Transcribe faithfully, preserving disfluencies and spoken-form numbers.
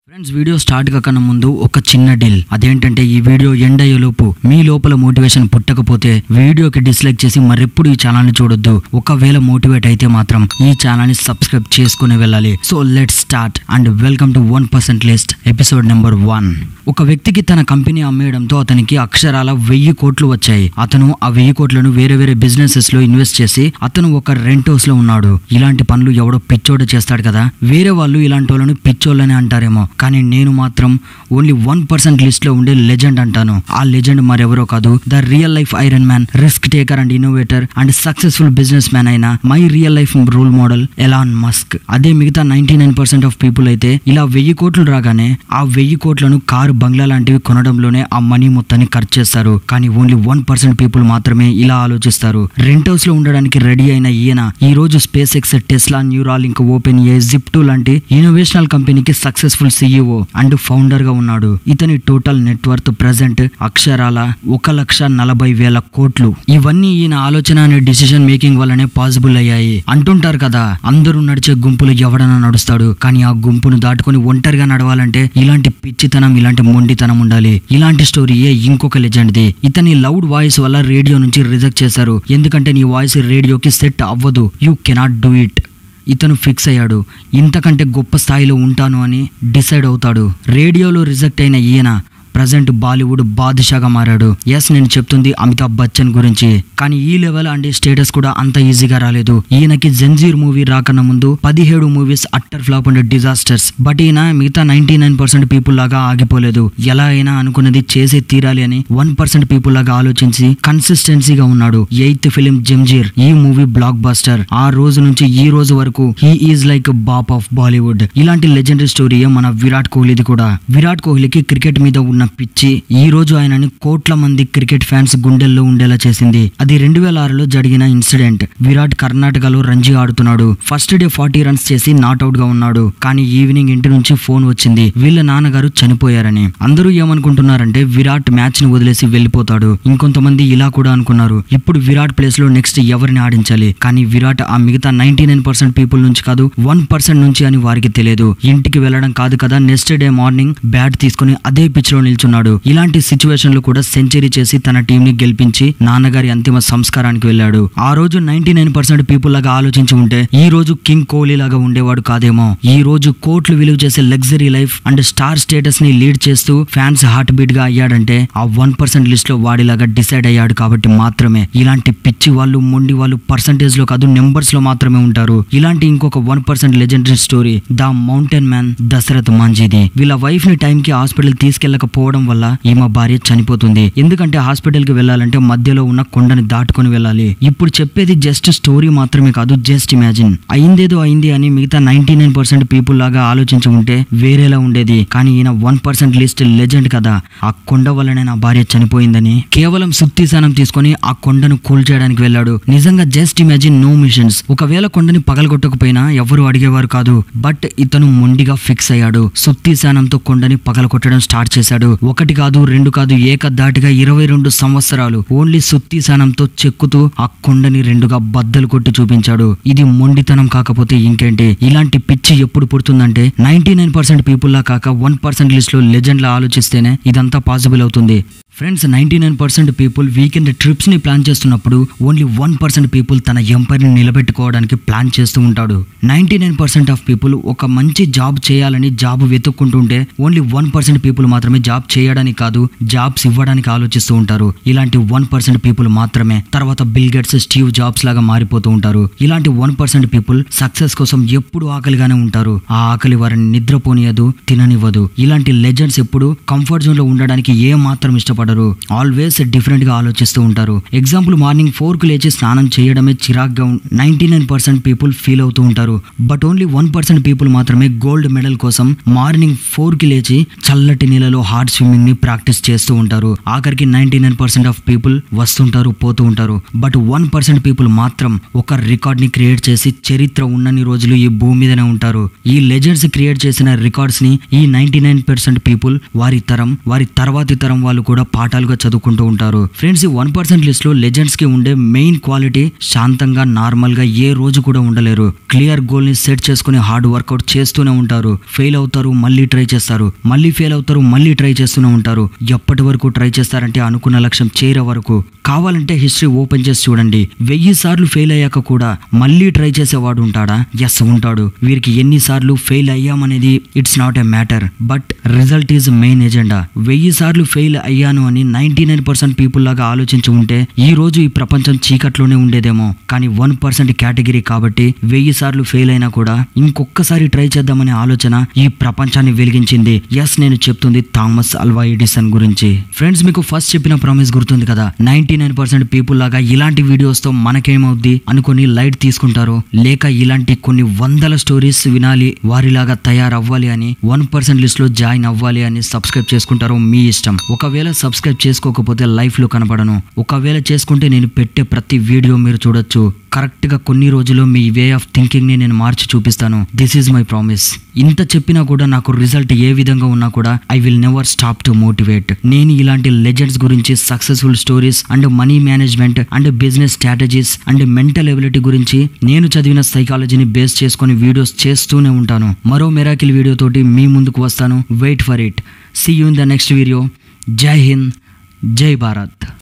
Friends, video start కాకన్నా ముందు ఒక చిన్న డీల్. అదేంటంటే ఈ వీడియో ఎండ్ అయ్యేలోపు మీ లోపల మోటివేషన్ పుట్టకపోతే వీడియోకి డిస్లైక్ చేసి మరెప్పుడు ఈ ఛానల్ ని చూడొద్దు. ఒకవేళ మోటివేట్ అయితే మాత్రం ఈ ఛానల్ ని సబ్స్క్రైబ్ చేసుకుని వెళ్ళాలి. So let's start and welcome to one percent list episode number one. ఒక వ్యక్తికి తన కంపెనీ అమ్మేయడంతో అతనికి అక్షరాల వెయ్యి కోట్లు వచ్చాయి. అతను ఆ వెయ్యి కోట్లను వేరే వేరే బిజినెసెస్ లో ఇన్వెస్ట్ చేసి అతను ఒక రెంట్ హౌస్ లో ఉన్నాడు. ఇలాంటి పనులు ఎవడో పిచ్చోడు చేస్తాడు కదా. వేరే వాళ్ళు ఇలాంటి వాళ్ళని పిచ్చోళ్ళని అంటారేమో, కానీ నేను మాత్రం ఓన్లీ వన్ పర్సెంట్ లిస్ట్ లో ఉండే లెజెండ్ అంటాను. ఆ లెజెండ్ మరెవరో కాదు, the real life iron man, risk taker and innovator and successful business man అయిన my real life role model Elon Musk. అదే మిగతా ninety nine percent of people అయితే ఇలా వెయ్యి కోట్లు రాగానే ఆ వెయ్యి కోట్లను కారు, బంగ్లా లాంటివి కొనడంలోనే ఆ మనీ మొత్తాన్ని ఖర్చు చేస్తారు. కానీ ఓన్లీ వన్ పర్సెంట్ పీపుల్ మాత్రమే ఇలా ఆలోచిస్తారు. రెంట్ హౌస్ లో ఉండడానికి రెడీ అయిన ఈయన ఈ రోజు SpaceX, Tesla, Neuralink, OpenAI, Zip two లాంటి ఇన్నోవేషనల్ కంపెనీకి సక్సెస్ఫుల్ సీఈఓ అండ్ ఫౌండర్ గా ఉన్నాడు. ఇతని టోటల్ నెట్వర్త్ ప్రెసెంట్ అక్షరాల ఒక లక్ష నలభై వేల కోట్లు. ఇవన్నీ ఈయన ఆలోచన అనే డిసిషన్ మేకింగ్ వల్లనే పాసిబుల్ అయ్యాయి. అంటుంటారు కదా, అందరూ నడిచే గుంపులు ఎవడన్నా నడుస్తాడు, కానీ ఆ గుంపును దాటుకొని ఒంటరిగా నడవాలంటే ఇలాంటి పిచ్చితనం, ఇలాంటి మొండితనం ఉండాలి. ఇలాంటి స్టోరీయే ఇంకొక లెజెండ్ది. ఇతని లౌడ్ వాయిస్ వల్ల రేడియో నుంచి రిజెక్ట్ చేశారు. ఎందుకంటే నీ వాయిస్ రేడియోకి సెట్ అవ్వదు, యూ కెనాట్ డూ ఇట్. ఇతను ఫిక్స్ అయ్యాడు, ఇంతకంటే గొప్ప స్థాయిలో ఉంటాను అని డిసైడ్ అవుతాడు. రేడియోలో రిజెక్ట్ అయిన ఈయన ప్రజెంట్ బాలీవుడ్ బాద్షాగా మారాడు. ఎస్, నేను చెప్తుంది అమితాబ్ బచ్చన్ గురించి. కానీ ఈ లెవెల్ అండ్ స్టేటస్ కూడా అంత ఈజీగా రాలేదు. ఈయనకి జంజీర్ మూవీ రాకన్నా ముందు పదిహేడు movies utter flop and disasters. But ఈయన మిగతా నైన్టీ నైన్ పర్సెంట్ పీపుల్ లాగా ఆగిపోలేదు. ఎలా అయినా అనుకున్నది చేసే తీరాలి అని వన్ పర్సెంట్ పీపుల్ లాగా ఆలోచించి కన్సిస్టెన్సీగా ఉన్నాడు. ఎయిత్ ఫిలిం జంజీర్, ఈ మూవీ బ్లాక్ బస్టర్. ఆ రోజు నుంచి ఈ రోజు వరకు he is like baap of Bollywood. ఇలాంటి లెజెండరీ స్టోరీ మన విరాట్ కోహ్లీది కూడా. విరాట్ కోహ్లీకి క్రికెట్ మీద ఉన్న పిచ్చి ఈ రోజు ఆయనని కోట్ల మంది క్రికెట్ ఫ్యాన్స్ గుండెల్లో ఉండేలా చేసింది. అది రెండు వేల ఆరులో జరిగిన ఇన్సిడెంట్. విరాట్ కర్ణాటకలో రంజీ ఆడుతున్నాడు. ఫస్ట్ డే ఫార్టీ రన్స్ చేసి నాట్అవుట్ గా ఉన్నాడు. కానీ ఈవినింగ్ ఇంటి నుంచి ఫోన్ వచ్చింది, వీళ్ళ నాన్నగారు చనిపోయారని. అందరూ ఏమనుకుంటున్నారంటే విరాట్ మ్యాచ్ ని వదిలేసి వెళ్లిపోతాడు. ఇంకొంతమంది ఇలా కూడా అనుకున్నారు, ఇప్పుడు విరాట్ ప్లేస్ లో నెక్స్ట్ ఎవరిని ఆడించాలి. కానీ విరాట్ ఆ మిగతా నైన్టీ నైన్ పర్సెంట్ పీపుల్ నుంచి కాదు, వన్ పర్సెంట్ నుంచి అని వారికి తెలియదు. ఇంటికి వెళ్లడం కాదు కదా, నెక్స్ట్ డే మార్నింగ్ బ్యాట్ తీసుకుని అదే పిచ్ లో నిల్చున్నాడు. ఇలాంటి సిచ్యువేషన్ లో కూడా సెంచరీ చేసి తన టీం ని గెలిపించి నాన్నగారి అంతిమ సంస్కారానికి వెళ్ళాడు. ఆ రోజు నైన్టీ నైన్ పర్సెంట్ పీపుల్ లాగా ఆలోచించి ఉంటే ఈ రోజు కింగ్ కోహ్లీ లాగా ఉండేవాడు కాదేమో. ఈ రోజు కోట్లు విలువ చేసే luxury life and star status ని లీడ్ చేస్తూ ఫ్యాన్స్ హార్ట్ బీట్ గా అయ్యాడంటే ఆ వన్ పర్సెంట్ లిస్ట్ లో వాడిలాగా డిసైడ్ అయ్యాడు కాబట్టి మాత్రమే. ఇలాంటి పిచ్చి వాళ్ళు, మొండి వాళ్ళు పర్సంటేజ్ లో కాదు, నెంబర్స్ లో మాత్రమే ఉంటారు. ఇలాంటి ఇంకొక one percent legendary story the mountain man Dashrath మాంజీది. వీళ్ళ వైఫ్ ని టైం కి హాస్పిటల్ తీసుకెళ్లకపోవడం వల్ల ఈమె భార్య చనిపోతుంది. ఎందుకంటే హాస్పిటల్ కి వెళ్లాలంటే మధ్యలో ఉన్న కొండని దాటుకొని వెళ్ళాలి. ఇప్పుడు చెప్పేది జస్ట్ స్టోరీ మాత్రమే కాదు, జస్ట్ ఇమాజిన్. అయిందేదో అయింది అని మిగతా నైన్టీ నైన్ పర్సెంట్ పీపుల్ లాగా ఆలోచించి ఉంటే వేరేలా ఉండేది. కానీ ఈయన వన్ పర్సెంట్ లిస్ట్ లెజెండ్ కదా. ఆ కొండ వల్లనే నా భార్య చనిపోయిందని కేవలం సుత్తిశానం తీసుకొని ఆ కొండను కూల్చేయడానికి వెళ్ళాడు. నిజంగా జస్ట్ ఇమాజిన్, నో మిషన్స్. ఒకవేళ కొండని పగలగొట్టకపోయినా ఎవరు అడిగేవారు కాదు. బట్ ఇతను మొండిగా ఫిక్స్ అయ్యాడు. సుత్తిశానంతో కొండని పగలగొట్టడం స్టార్ట్ చేశాడు. ఒకటి కాదు, రెండు కాదు, ఏకదాటిగా ఇరవై రెండు సంవత్సరాలు ఓన్లీ సుత్తిశానంతో చెక్కుతూ ఆ కొండని రెండుగా బద్దలు కొట్టి చూపించాడు. ఇది మొండితనం కాకపోతే ఇంకేంటి. ఇలాంటి పిచ్చి ఎప్పుడు పుడుతుందంటే నైన్టీ నైన్ పర్సెంట్ పీపుల్ లా కాక వన్ పర్సెంట్ లిస్ట్ లో లెజెండ్ లా ఆలోచిస్తేనే ఇదంతా పాసిబుల్ అవుతుంది. Friends, ninety nine percent people weekend trips ని ప్లాన్ చేస్తున్నప్పుడు ఓన్లీ వన్ పర్సెంట్ పీపుల్ తన ఎంపైర్ ని నిలబెట్టుకోవడానికి ప్లాన్ చేస్తూ ఉంటాడు. Ninety nine percent of people ఒక మంచి జాబ్ చేయాలని జాబ్ వెతుక్కుంటుంటే ఓన్లీ వన్ పర్సెంట్ పీపుల్ మాత్రమే జాబ్ చేయడానికి కాదు, జాబ్స్ ఇవ్వడానికి ఆలోచిస్తూ ఉంటారు. ఇలాంటి వన్ పర్సెంట్ పీపుల్ మాత్రమే తర్వాత బిల్ గేట్స్, స్టీవ్ జాబ్స్ లాగా మారిపోతూ ఉంటారు. ఇలాంటి వన్ పర్సెంట్ పీపుల్ సక్సెస్ కోసం ఎప్పుడు ఆకలిగానే ఉంటారు. ఆ ఆకలి వారిని నిద్రపోనియదు, తిననివ్వదు. ఇలాంటి లెజెండ్స్ ఎప్పుడు కంఫర్ట్ జోన్ లో ఉండడానికి ఏ మాత్రం ఇష్టపడరు. ఆల్వేస్ డిఫరెంట్ గా ఆలోచిస్తూ ఉంటారు. ఎగ్జాంపుల్, మార్నింగ్ ఫోర్ కు లేచి స్నానం చేయడమే చిరాగ్గా ninety nine percent people feel అవుతూ ఉంటారు. But only one percent people మాత్రమే గోల్డ్ మెడల్ కోసం మార్నింగ్ ఫోర్ కి లేచి చల్లటి నీళ్ళలో హార్డ్ స్విమ్మింగ్ ని ప్రాక్టీస్ చేస్తూ ఉంటారు. ఆఖరికి ninety nine percent of people వస్తుంటారు, పోతూ ఉంటారు. బట్ వన్ పర్సెంట్ పీపుల్ మాత్రం ఒక రికార్డ్ ని క్రియేట్ చేసి చరిత్ర ఉన్నన్ని రోజులు ఈ భూమి మీదనే ఉంటారు. ఈ లెజెండ్స్ క్రియేట్ చేసిన రికార్డ్స్ ని ఈ నైన్టీ నైన్ పర్సెంట్ పీపుల్ వారి తరం, వారి తర్వాతి తరం వాళ్ళు కూడా పాఠాలుగా చదువుకుంటూ ఉంటారు. ఫ్రెండ్స్, ఈ వన్ పర్సెంట్ లిస్ట్ లో లెజెండ్స్ కి ఉండే మెయిన్ క్వాలిటీ శాంతంగా నార్మల్ గా ఏ రోజు కూడా ఉండలేరు. క్లియర్ గోల్ ని సెట్ చేసుకుని హార్డ్ వర్కౌట్ చేస్తూనే ఉంటారు. ఫెయిల్ అవుతారు, మళ్ళీ ట్రై చేస్తారు, మళ్ళీ ఫెయిల్ అవుతారు, మళ్ళీ ట్రై చేస్తూనే ఉంటారు. ఎప్పటి వరకు ట్రై చేస్తారంటే అనుకున్న లక్ష్యం చేరే వరకు. కావాలంటే హిస్టరీ ఓపెన్ చేసి చూడండి. వెయ్యి సార్లు ఫెయిల్ అయ్యాక కూడా మళ్ళీ ట్రై చేసేవాడు ఉంటాడా? ఎస్, ఉంటాడు. వీరికి ఎన్నిసార్లు ఫెయిల్ అయ్యామనేది it's not a matter, but result is main agenda. వెయ్యి సార్లు ఫెయిల్ అయ్యాను అని నైన్టీ నైన్ పర్సెంట్ పీపుల్ లాగా ఆలోచించి ఉంటే ఈ రోజు ఈ ప్రపంచం చీకట్లోనే ఉండేదేమో. కానీ వన్ పర్సెంట్ కేటగిరీ కాబట్టి వెయ్యి సార్లు ఫెయిల్ అయినా కూడా ఇంకొకసారి ట్రై చేద్దామనే ఆలోచన ఈ ప్రపంచాన్ని వెలిగించింది. ఎస్, నేను చెప్తుంది థామస్ అల్వా ఎడిసన్ గురించి. ఫ్రెండ్స్, మీకు ఫస్ట్ చెప్పిన ప్రామిస్ గుర్తుంది కదా, నైన్టీ నైన్ పర్సెంట్ పీపుల్ లాగా ఇలాంటి వీడియోస్ తో మనకేమవుద్ది అనుకుని లైట్ తీసుకుంటారో, లేక ఇలాంటి కొన్ని వందల స్టోరీస్ వినాలి, వారిలాగా తయారవ్వాలి అని వన్ పర్సెంట్ లిస్ట్ లో జాయిన్ అవ్వాలి అని సబ్స్క్రైబ్ చేసుకుంటారో మీ ఇష్టం. ఒకవేళ సబ్స్క్రైబ్ చేసుకోకపోతే లైఫ్ లో కనపడను. ఒకవేళ చేసుకుంటే నేను పెట్టే ప్రతి వీడియో మీరు చూడొచ్చు. కరెక్ట్ గా కొన్ని రోజుల్లో మీ వే ఆఫ్ థింకింగ్ ని నేను మార్చి చూపిస్తాను. This is my promise. ఇంత చెప్పినా కూడా నాకు రిజల్ట్ ఏ విధంగా ఉన్నా కూడా I will never stop to motivate. నేను ఇలాంటి లెజెండ్స్ గురించి, successful stories and money management and business strategies and mental ability గురించి నేను చదివిన సైకాలజీని బేస్ చేసుకొని వీడియోస్ చేస్తూనే ఉంటాను. మరో మిరాకిల్ వీడియో తోటి మీ ముందుకు వస్తాను. Wait for it. See you in the next video. Jai Hind, జై భారత్.